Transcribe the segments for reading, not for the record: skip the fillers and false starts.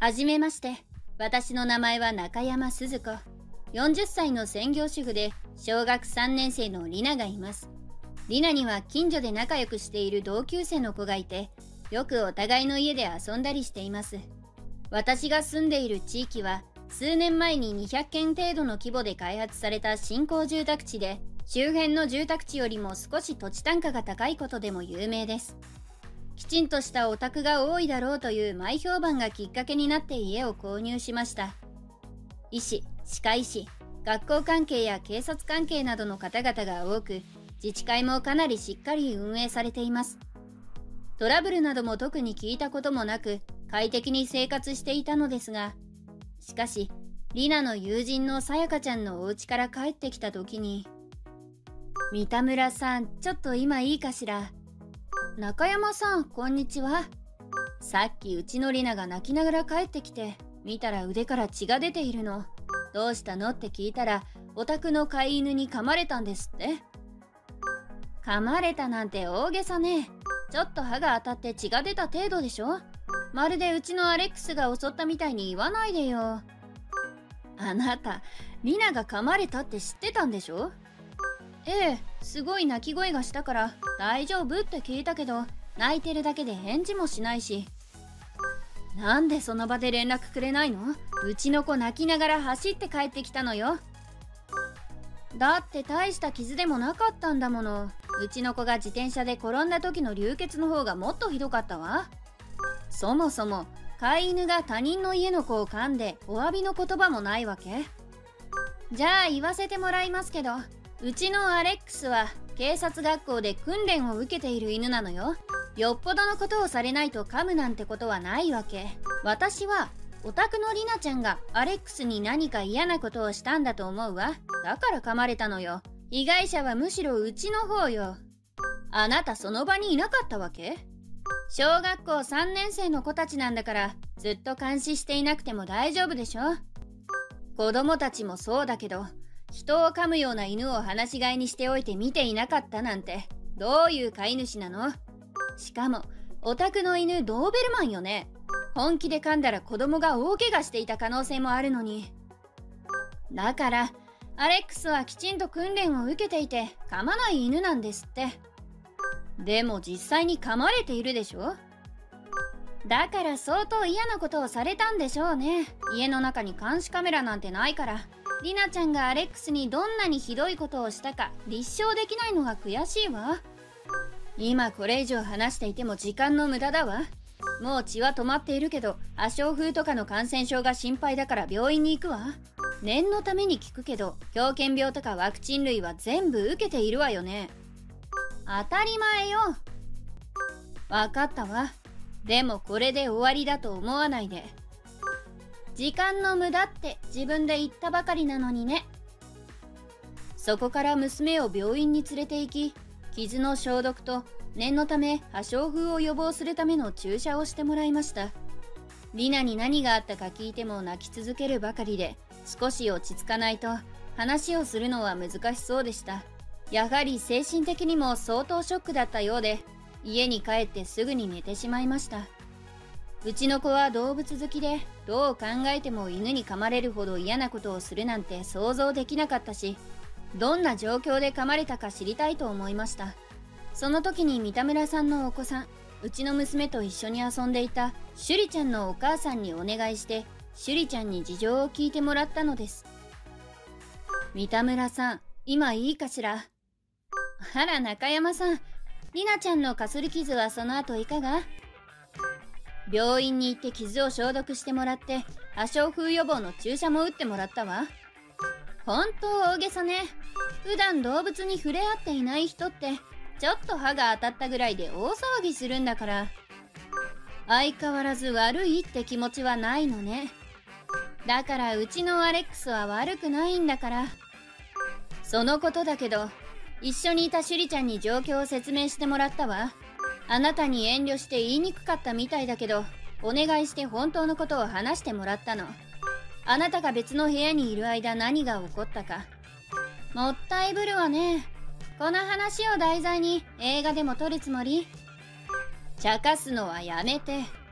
はじめまして。私の名前は中山鈴子。40歳の専業主婦で小学3年生のリナがいます。リナには近所で仲良くしている同級生の子がいて、よくお互いの家で遊んだりしています。私が住んでいる地域は数年前に200軒程度の規模で開発された新興住宅地で、周辺の住宅地よりも少し土地単価が高いことでも有名です。きちんとしたお宅が多いだろうという前評判がきっかけになって家を購入しました。医師、歯科医師、学校関係や警察関係などの方々が多く、自治会もかなりしっかり運営されています。トラブルなども特に聞いたこともなく、快適に生活していたのですが、しかし、リナの友人のさやかちゃんのお家から帰ってきた時に、三田村さん、ちょっと今いいかしら。中山さん、こんにちは。さっきうちのリナが泣きながら帰ってきて、見たら腕から血が出ているの。どうしたのって聞いたら、お宅の飼い犬に噛まれたんですって。噛まれたなんて大げさね。ちょっと歯が当たって血が出た程度でしょ。まるでうちのアレックスが襲ったみたいに言わないでよ。あなた、リナが噛まれたって知ってたんでしょ？ええ、すごい泣き声がしたから大丈夫って聞いたけど、泣いてるだけで返事もしないし。なんでその場で連絡くれないの？うちの子泣きながら走って帰ってきたのよ。だって大した傷でもなかったんだもの。うちの子が自転車で転んだ時の流血の方がもっとひどかったわ。そもそも飼い犬が他人の家の子を噛んでお詫びの言葉もないわけ？じゃあ言わせてもらいますけど、うちのアレックスは警察学校で訓練を受けている犬なのよ。よっぽどのことをされないと噛むなんてことはないわけ。私はお宅のリナちゃんがアレックスに何か嫌なことをしたんだと思うわ。だから噛まれたのよ。被害者はむしろうちの方よ。あなたその場にいなかったわけ？小学校3年生の子たちなんだから、ずっと監視していなくても大丈夫でしょ。子供たちもそうだけど、人を噛むような犬を放し飼いにしておいて見ていなかったなんて、どういう飼い主なの？しかも、お宅の犬ドーベルマンよね。本気で噛んだら子供が大怪我していた可能性もあるのに。だから、アレックスはきちんと訓練を受けていて、噛まない犬なんですって。でも実際に噛まれているでしょ？だから相当嫌なことをされたんでしょうね。家の中に監視カメラなんてないから、リナちゃんがアレックスにどんなにひどいことをしたか立証できないのが悔しいわ。今これ以上話していても時間の無駄だわ。もう血は止まっているけど、破傷風とかの感染症が心配だから病院に行くわ。念のために聞くけど、狂犬病とかワクチン類は全部受けているわよね。当たり前よ。わかったわ。でもこれで終わりだと思わないで。時間の無駄って自分で言ったばかりなのにね。そこから娘を病院に連れて行き、傷の消毒と念のため破傷風を予防するための注射をしてもらいました。リナに何があったか聞いても泣き続けるばかりで、少し落ち着かないと話をするのは難しそうでした。やはり精神的にも相当ショックだったようで、家に帰ってすぐに寝てしまいました。うちの子は動物好きで、どう考えても犬に噛まれるほど嫌なことをするなんて想像できなかったし、どんな状況で噛まれたか知りたいと思いました。その時に三田村さんのお子さん、うちの娘と一緒に遊んでいたシュリちゃんのお母さんにお願いして、シュリちゃんに事情を聞いてもらったのです。三田村さん、今いいかしら？あら中山さん、リナちゃんのかすり傷はその後いかが？病院に行って傷を消毒してもらって、破傷風予防の注射も打ってもらったわ。ほんと大げさね。普段動物に触れ合っていない人って、ちょっと歯が当たったぐらいで大騒ぎするんだから。相変わらず悪いって気持ちはないのね。だからうちのアレックスは悪くないんだから。そのことだけど、一緒にいたシュリちゃんに状況を説明してもらったわ。あなたに遠慮して言いにくかったみたいだけど、お願いして本当のことを話してもらったの。あなたが別の部屋にいる間何が起こったか。もったいぶるわね。この話を題材に映画でも撮るつもり？茶化すのはやめて。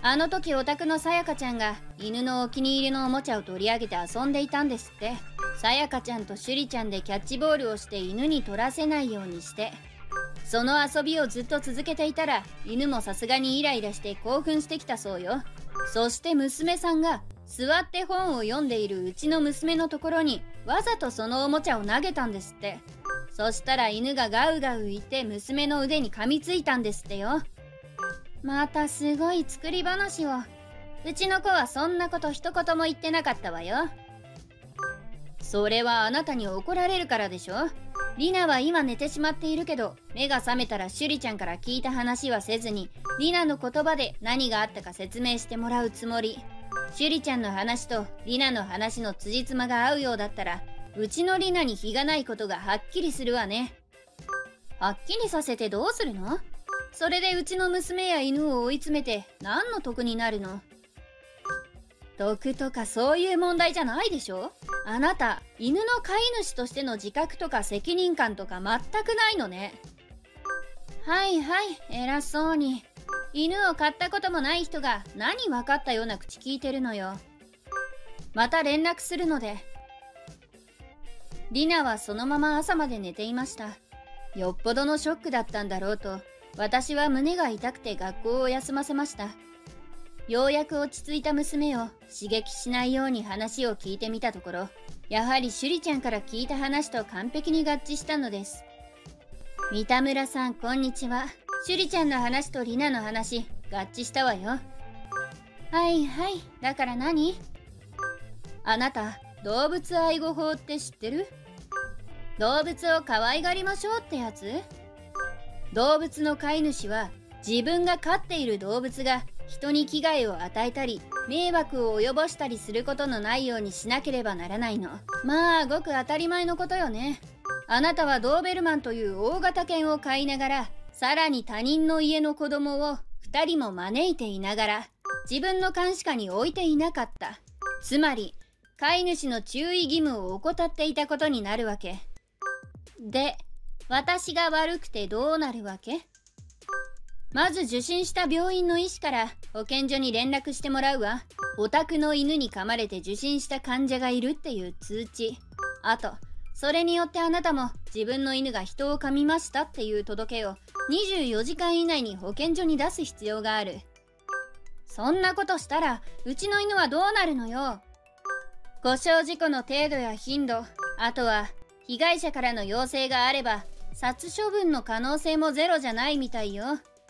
あの時お宅のさやかちゃんが犬のお気に入りのおもちゃを取り上げて遊んでいたんですって。さやかちゃんとしゅりちゃんでキャッチボールをして犬に取らせないようにして、その遊びをずっと続けていたら犬もさすがにイライラして興奮してきたそうよ。そして娘さんが座って本を読んでいるうちの娘のところにわざとそのおもちゃを投げたんですって。そしたら犬がガウガウ言って娘の腕に噛みついたんですってよ。またすごい作り話を。うちの子はそんなこと一言も言ってなかったわよ。それはあなたに怒られるからでしょ。リナは今寝てしまっているけど、目が覚めたらシュリちゃんから聞いた話はせずに、リナの言葉で何があったか説明してもらうつもり。シュリちゃんの話とリナの話の辻褄が合うようだったら、うちのリナに非がないことがはっきりするわね。はっきりさせてどうするの？それでうちの娘や犬を追い詰めて何の得になるの？得とかそういう問題じゃないでしょ。あなた、犬の飼い主としての自覚とか責任感とか全くないのね。はいはい、偉そうに。犬を飼ったこともない人が何分かったような口聞いてるのよ。また連絡するので。リナはそのまま朝まで寝ていました。よっぽどのショックだったんだろうと、私は胸が痛くて学校を休ませました。ようやく落ち着いた娘を刺激しないように話を聞いてみたところ、やはりシュリちゃんから聞いた話と完璧に合致したのです。三田村さん、こんにちは。シュリちゃんの話とリナの話、合致したわよ。はいはい、だから何？あなた、動物愛護法って知ってる？動物を可愛がりましょうってやつ？動物の飼い主は自分が飼っている動物が人に危害を与えたり迷惑を及ぼしたりすることのないようにしなければならないの。まあごく当たり前のことよね。あなたはドーベルマンという大型犬を飼いながら、さらに他人の家の子供を2人も招いていながら自分の監視下に置いていなかった。つまり飼い主の注意義務を怠っていたことになるわけで、私が悪くてどうなるわけ？まず受診した病院の医師から保健所に連絡してもらうわ。お宅の犬に噛まれて受診した患者がいるっていう通知。あと、それによってあなたも自分の犬が人を噛みましたっていう届けを24時間以内に保健所に出す必要がある。そんなことしたらうちの犬はどうなるのよ。故障事故の程度や頻度、あとは被害者からの要請があれば殺処分の可能性もゼロじゃないみたいよ。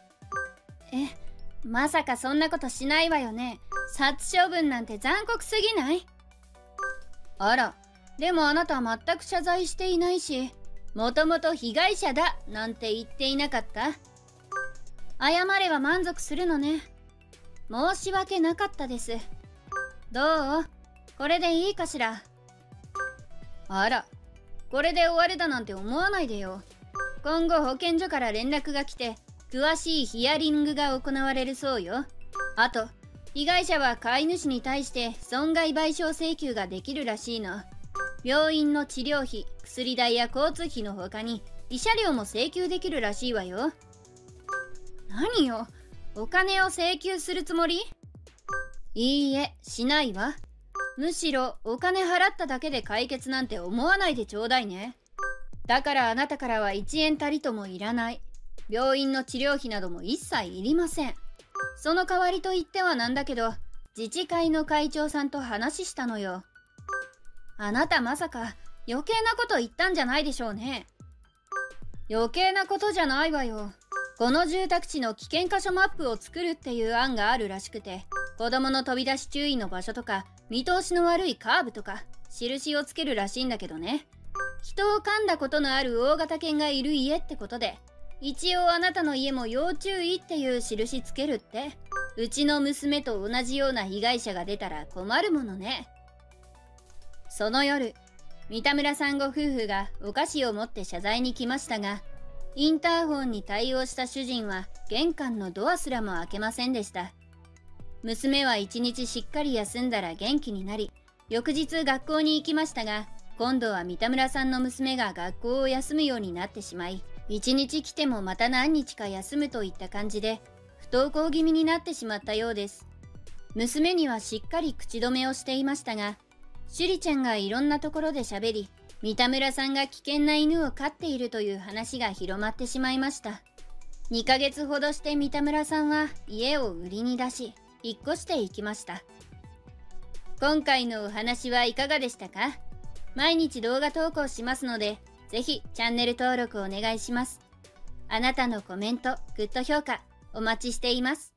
まさかそんなことしないわよね。殺処分なんて残酷すぎない？あら、でもあなたは全く謝罪していないし、もともと被害者だなんて言っていなかった？謝れば満足するのね。申し訳なかったです。どう？これでいいかしら？あら、これで終わりだなんて思わないでよ。今後保健所から連絡が来て、詳しいヒアリングが行われるそうよ。あと、被害者は飼い主に対して損害賠償請求ができるらしいの。病院の治療費、薬代や交通費の他に慰謝料も請求できるらしいわよ。何よ、お金を請求するつもり？いいえ、しないわ。むしろお金払っただけで解決なんて思わないでちょうだいね。だからあなたからは1円たりともいらない。病院の治療費なども一切いりません。その代わりと言ってはなんだけど、自治会の会長さんと話したのよ。あなたまさか余計なこと言ったんじゃないでしょうね。余計なことじゃないわよ。この住宅地の危険箇所マップを作るっていう案があるらしくて、子供の飛び出し注意の場所とか見通しの悪いカーブとか印をつけるらしいんだけどね。人を噛んだことのある大型犬がいる家ってことで、一応あなたの家も要注意っていう印つけるって。うちの娘と同じような被害者が出たら困るものね。その夜、三田村さんご夫婦がお菓子を持って謝罪に来ましたが、インターホンに対応した主人は玄関のドアすらも開けませんでした。娘は一日しっかり休んだら元気になり、翌日学校に行きましたが、今度は三田村さんの娘が学校を休むようになってしまい、一日来てもまた何日か休むといった感じで、不登校気味になってしまったようです。娘にはしっかり口止めをしていましたが、シュリちゃんがいろんなところで喋り、三田村さんが危険な犬を飼っているという話が広まってしまいました。2ヶ月ほどして三田村さんは家を売りに出し、引っ越していきました。今回のお話はいかがでしたか？毎日動画投稿しますので、ぜひチャンネル登録お願いします。あなたのコメント、グッド評価、お待ちしています。